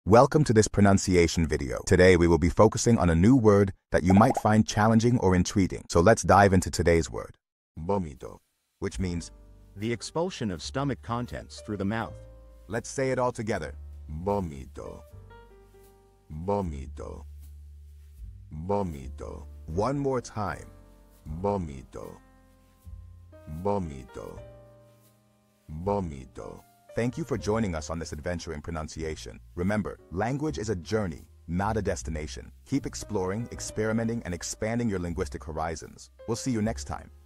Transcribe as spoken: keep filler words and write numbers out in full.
Welcome to this pronunciation video. Today we will be focusing on a new word that you might find challenging or intriguing. So let's dive into today's word. Vómito, which means the expulsion of stomach contents through the mouth. Let's say it all together. Vómito. Vómito. Vómito. One more time. Vómito. Vómito. Vómito. Thank you for joining us on this adventure in pronunciation. Remember, language is a journey, not a destination. Keep exploring, experimenting, and expanding your linguistic horizons. We'll see you next time.